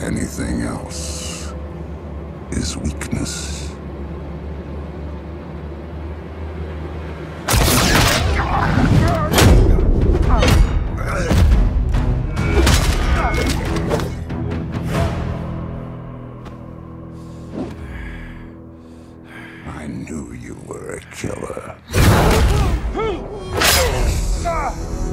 Anything else is weakness. I knew you were a killer.